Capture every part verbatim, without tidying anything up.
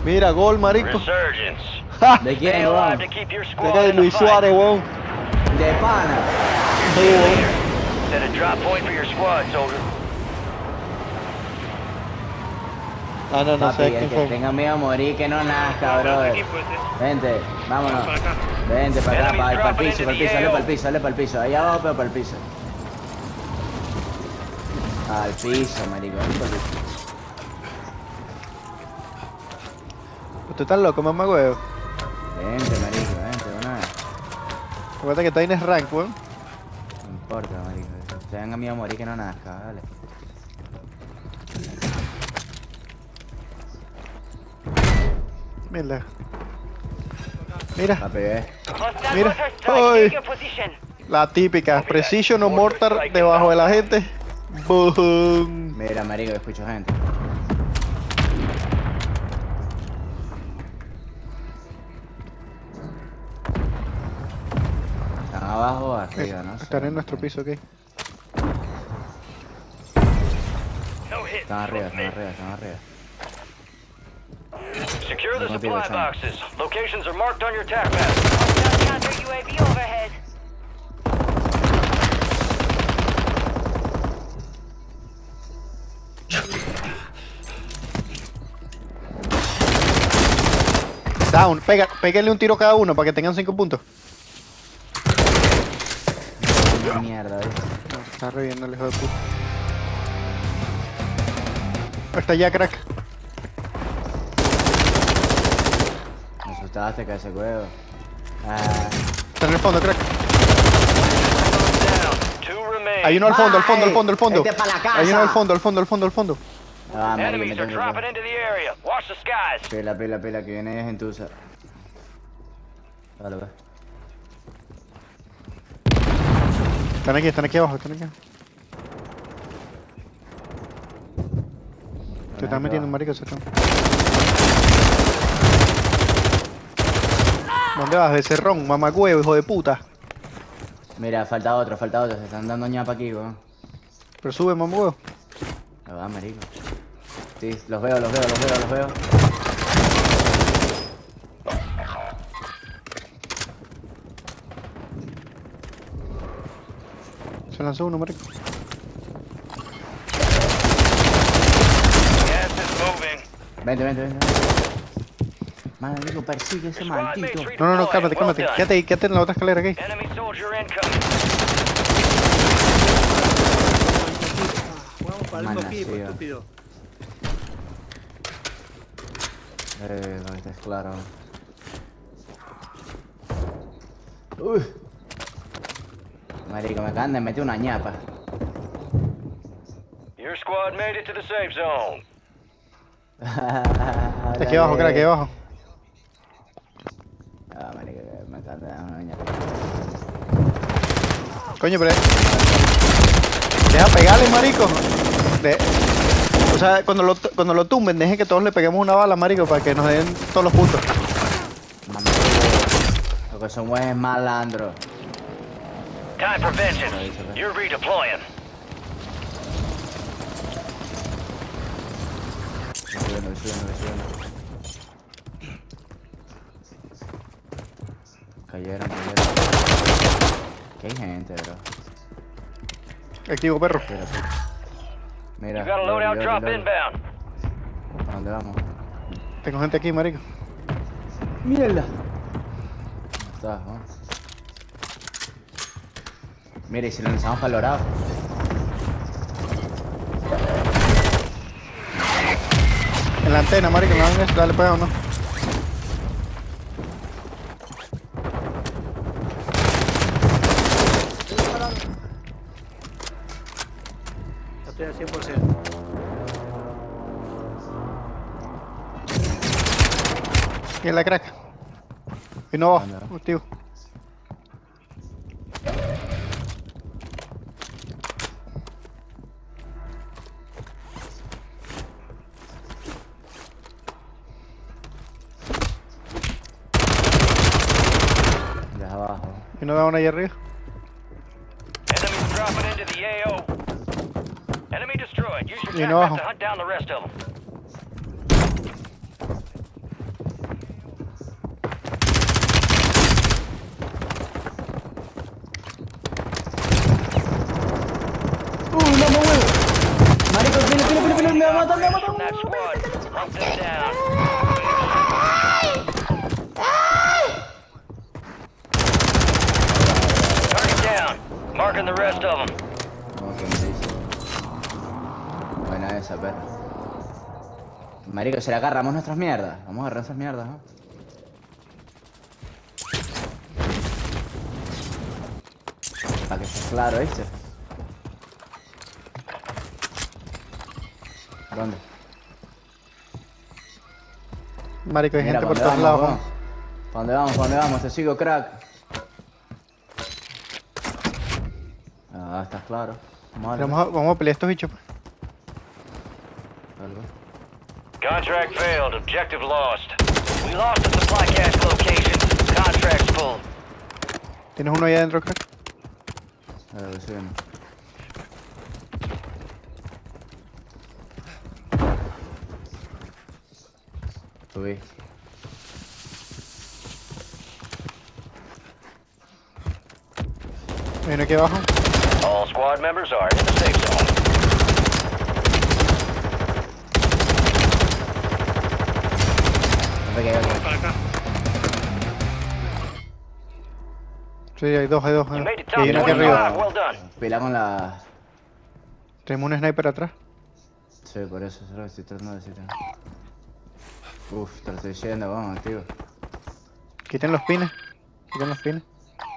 Mira, gol, marico. ¡Ja! ¿De quién, weón? De Luis Suárez, weón. De pana. Sí, weón. Ah, no, no Papi, sé el quién que fue. tenga miedo a morir, que no nazca, brother. Vente, vámonos. Vente para acá, para el piso, para el piso, dale para el piso, dale para el piso. Ahí abajo, pero para el piso. Al piso, marico, dale para el piso. ¿Usted está loco, mamá, huevo? Vente, marico, vente, una vez. Recuerda que tienes rank, weón. No importa, marico. Que tenga miedo a morir, que no nazca, dale. Mira. Mira. Papi, ve. Mira. ¡Ay! La típica. Precision o mortar debajo de la gente. ¡Boom! Mira, marico, escucho gente. ¿Están abajo o arriba? No sé. Están en nuestro piso, ok. Están arriba, están arriba, están arriba. Secure the No supply contigo, Sam. boxes. Locations are marked on your attack map. Counter U A V overhead. Down. Pega, péguenle un tiro cada uno para que tengan cinco puntos. Una mierda, ¿viste? No, está reviendo el hijo de puta. Está ya, crack. Me asustaste, que ese huevo. Ah, Está en el fondo, crack. Down. Two remain. Hay uno al fondo, al fondo, al fondo, al fondo. Vete pa' la casa. Hay uno al fondo, al fondo, al fondo, al fondo. ah marico, me Enemies are tengo dropping que... into the area. Watch the skies. Pila, pila, pila, que viene es en Tusa. Dale, ve. Están aquí, están aquí abajo, están aquí abajo. Te están metiendo, marico, se están. ¿Dónde vas? De cerrón, mamagüevo, hijo de puta. Mira, falta otro, falta otro. Se están dando ñapa aquí, weón. Pero sube, mamagüevo. Lo va, marico. Sí, los veo, los veo, los veo, los veo. Se lanzó uno, marico. Gas is moving. Vente, vente, vente. Marico, persigue ese Squad maldito. mates redeploying. No, no, no, cálmate, Well cálmate. done. Quédate ahí, quédate en la otra escalera aquí. Enemy soldier incoming. Vamos para el Mana, equipo, sí, va. estúpido. Eh, lo que es claro. Uy. Marico, me acaban de meter una ñapa. Your squad made it to the safe zone. Aquí abajo, crack, aquí abajo. Ah, marico, me acaban de dar una ñapa. Coño, pero... Deja pegarle, marico. De... O sea, cuando lo, cuando lo tumben, dejen que todos le peguemos una bala, marico, para que nos den todos los puntos. Mami, lo que somos es malandro. Time for vengeance. You're redeploying. Voy subiendo, voy subiendo, voy subiendo. Cayeron, cayeron. Que hay gente, bro. Activo, perro. Mira, mira. You got a Lori, loadout Lori, drop Lori. inbound. ¿A dónde vamos? Tengo gente aquí, marico. ¡Mierda! Está, ¿no? Mira, y si lo lanzamos para el dorado. En la antena, marico, en la antena. Dale, pues, o no. Estoy al cien por ciento. Y en la crack. Y no va, ¿Dónde va? activo. De abajo. Y no da una ahí arriba. Enemies dropping into the A O. Enemy destroyed. Use your Y attack no map bajo. to hunt down the rest of them. Marico, pile, pile, pile, pile, me va a matar, me va a From matar. that squad. Hunt them down. Target down. Marking the rest of them. No, que me dice. Buena esa, perra. Marico, se le agarramos nuestras mierdas. Vamos a agarrar esas mierdas, ¿no? Para que esté claro, ¿viste? ¿Dónde? Marico, hay Mira, gente por ¿para todos dónde lados. vamos? ¿Para dónde vamos? ¿Para dónde vamos? Te sigo, crack. Ah, estás claro. Vamos a darle. Vamos a, vamos a pelear estos bichos, pues. Dale, pues. Contract failed. Objective lost. We lost the supply cache location. Contract's full. ¿Tienes uno ahí adentro, crack? Dale, voy subiendo. Subí. Viene aquí abajo. All squad members are in the safe zone. No te quedes aquí. Para acá. Sí, hay dos, hay dos. You eh. made it Y top hay uno aquí twenty-five. arriba. Well done. Pila con la... Tenemos un sniper atrás. Sí, por eso, eso es lo que estoy tratando de decirte. Uf, te lo estoy diciendo, vamos, tío. Quiten los pines. Quiten los pines.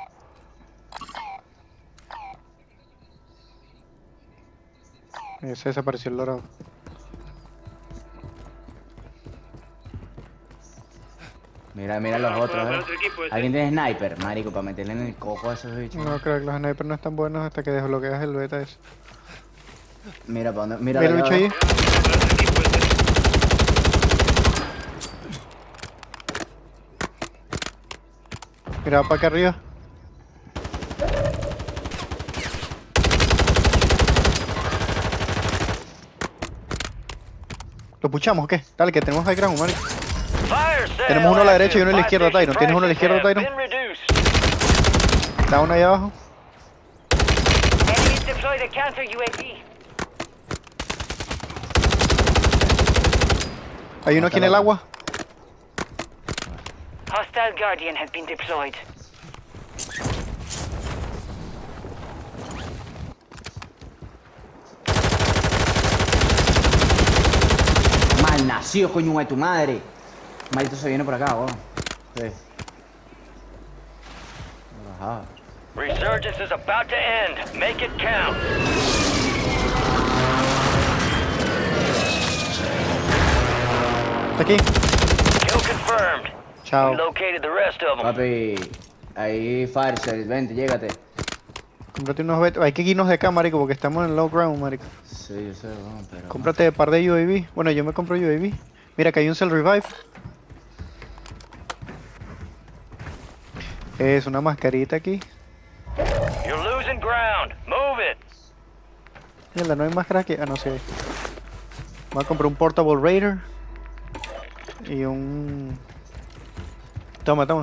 Eh, Se desapareció el dorado. Mira, mira los Para- otros, para eh. otro equipo ese. ¿Alguien tiene sniper, marico, para meterle en el coco a esos bichos? No, creo que los snipers no están buenos hasta que desbloqueas el beta ese. Mira, para dónde... Mira, Mira el bicho ahí. Para otro equipo ese. Mira, para acá arriba. ¿Lo puchamos o qué? Dale, que tenemos high ground, marico. Fire sale Tenemos uno a la derecha y uno a la active. izquierda, Tyron. ¿Tienes uno a la izquierda, Prices Tyron? have been reduced. Da uno ahí abajo. Enemies deploy the counter U A V. Hay uno aquí en el agua. Hostile Guardian has been deployed. Mal nacido, coño de tu madre. Maldito se viene por acá, weón. Sí. Ajá. Resurgence is about to end. Make it count. Está aquí. Kill confirmed. Chao. We located the rest of them. Papi, ahí Firecell, vente, llégate. Cómprate unos betas. Hay que irnos de acá, marico, porque estamos en low ground, marico. Sí, yo sé, weón, pero... Cómprate un par de U A V. Bueno, yo me compro U A V. Mira, que hay un Cell Revive. Es una mascarita aquí. You're losing ground. Move it. Mierda, no hay máscara aquí. Ah, no sé. Voy a comprar un Portable Raider. Y un... Toma, toma.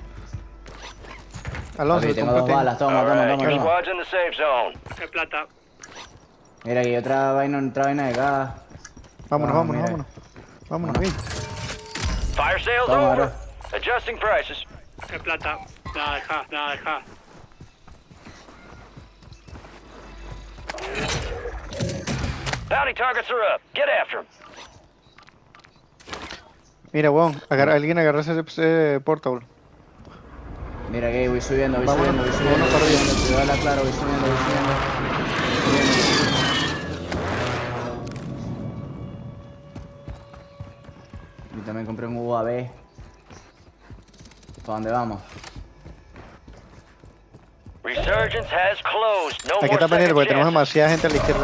Alonso, Papi, tengo dos cómprate. balas, toma, All toma, right, toma, your toma. squad's in the safe zone. De plata. Mira, aquí otra vaina, otra vaina de gas. Vámonos, Ah, vámonos, mira. vámonos. Vámonos, bien. Fire sales Toma, over. ahora. Adjusting prices. De plata. Nada, deja, nada, deja. Bounty targets are up. Get after them. Mira, weón, agarra, alguien agarra ese, ese Portable. Mira que voy subiendo, voy Vámonos, subiendo, voy subiendo, vámonos para voy arriba. subiendo, cuidado, claro, voy subiendo, voy subiendo. Subiendo. Y también compré un U A V. ¿Para dónde vamos? Resurgence has closed. No Hay que more estar pendiente second porque tenemos chances. demasiada gente a la izquierda.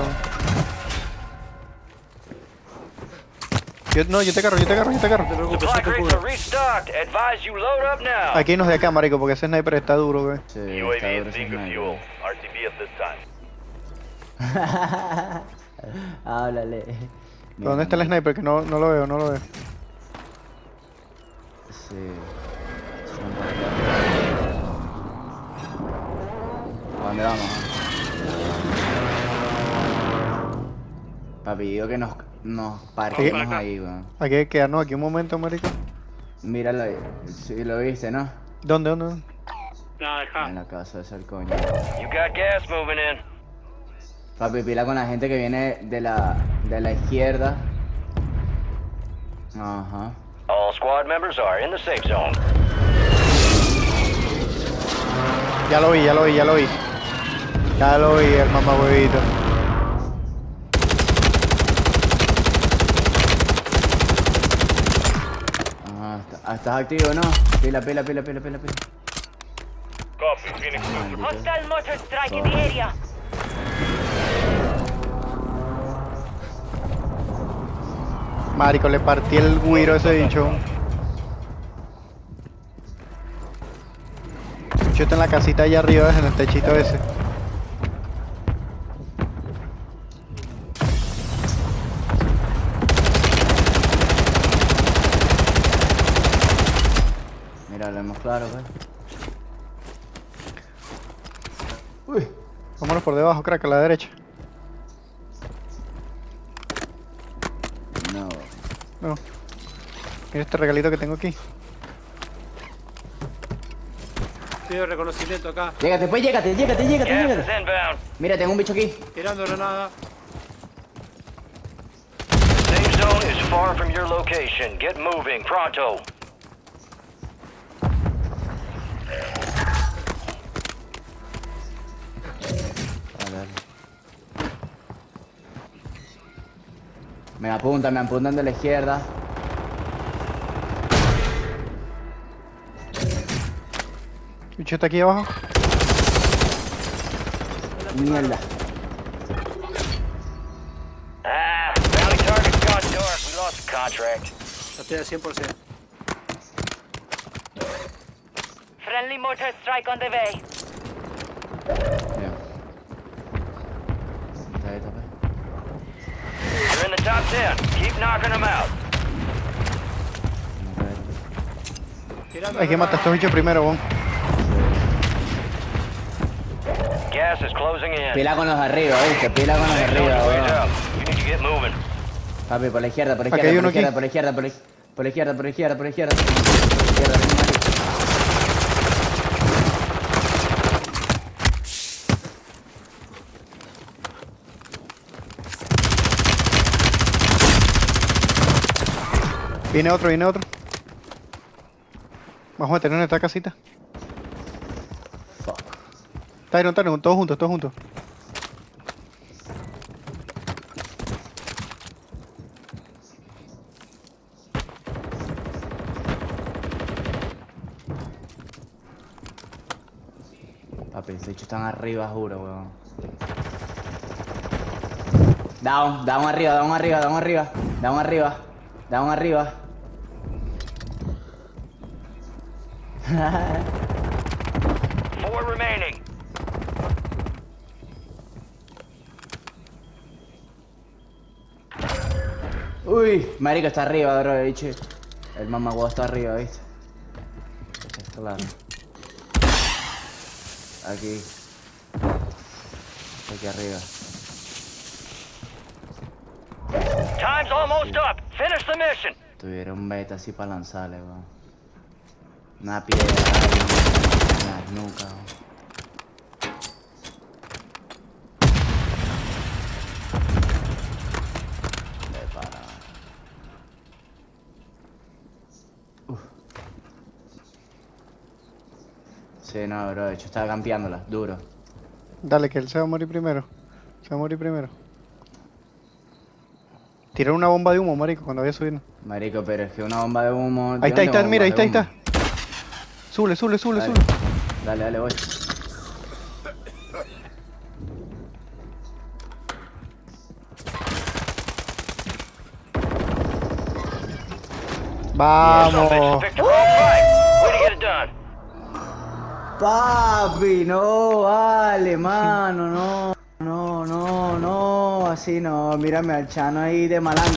Yo, no, yo te agarro, yo te agarro, yo te agarro. Supply crates are restocked. Advise you load up now. Aquí nos de acá, marico, porque ese sniper está duro, güey. Sí, U A está V duro is ese being sniper. fuel. R T B at this time. Háblale. ¿Dónde está el sniper? Que no, no lo veo, no lo veo. Sí. Son por acá. ¿A dónde vamos? Papi, digo que nos, nos Vamos parquemos para acá. ahí, weón. Hay que quedarnos aquí un momento, marico. Míralo ahí. Sí, lo viste, ¿no? ¿Dónde, dónde? Nada, En acá. la casa de ese coño. You got gas moving in. Papi, pila con la gente que viene de la, de la izquierda. Ajá. All squad members are in the safe zone. Ya lo vi, ya lo vi, ya lo vi. Ya lo vi, el mamá huevito. Ajá. está- ¿Estás activo, no? Pila, pila, pila, pila, pila, pila. Copy, Phoenix. Maldito. Hostile mortar strike in the area. Marico, le partí el guiro a ese bicho. El bicho está en la casita allá arriba, en el techito ese. Mira, lo hemos claro, pues. Uy. Vámonos por debajo, crack, a la derecha. No. No. Mira este regalito que tengo aquí. Pido reconocimiento acá. Llégate, pues, llégate, llégate, llégate, Gas is llégate. inbound. Mira, tengo un bicho aquí. Tirando granada. Safe zone is far from your location. Get moving, pronto. Dale, dale. Me apuntan, me apuntan de la izquierda. El bicho está aquí abajo. Mierda. Ah, bounty target's gone dark. We lost the contract. Ya estoy al cien por ciento. Friendly mortar strike on the way. Bien. Está ahí, está ahí. You're in the top ten. Keep knocking them out. Está ahí, está ahí. Tirando Hay que matar a estos granada. bichos primero, bon. Gas is closing in. Pila con los de arriba, ¿viste? Pila con los de Safe zone's arriba, way weón. up. You need to get moving. Papi, por la izquierda, por la Aquí izquierda, hay por uno la izquierda, aquí. por la izquierda, por la por la izquierda, por la izquierda, por la izquierda. Por la izquierda, ven, marico. Viene otro, viene otro. Vamos a meternos en esta casita. Fuck. Tyron, Tyron, todos juntos, todos juntos. Papi, estos bichos están arriba, juro, weón. Down, down arriba, down arriba, down arriba, down arriba, down arriba. Four remaining. Uy, marico, está arriba, bro, bicho. El mamagüey está arriba, ¿viste? Está claro. Aquí. Aquí arriba. Time's almost up. Finish the mission. Tuvieron beta así para lanzarle, weón. Una piedra, ahí, una nuca, weón. De para. Uf. Sí, no, bro, de hecho estaba campeándola, duro. Dale, que él se va a morir primero. Se va a morir primero. Tira una bomba de humo, marico, cuando vaya a subir. Marico, pero es que una bomba de humo. Ahí está, ahí yo no está, tengo mira, ahí bombas está, ahí de está. Sube, sube, sube, Dale. sube. Dale, dale, voy. Vamos. Victor on fight. Way to get it done. Papi, no, vale, mano, no, no, no, no, así no, mírame al Chano ahí de malandro.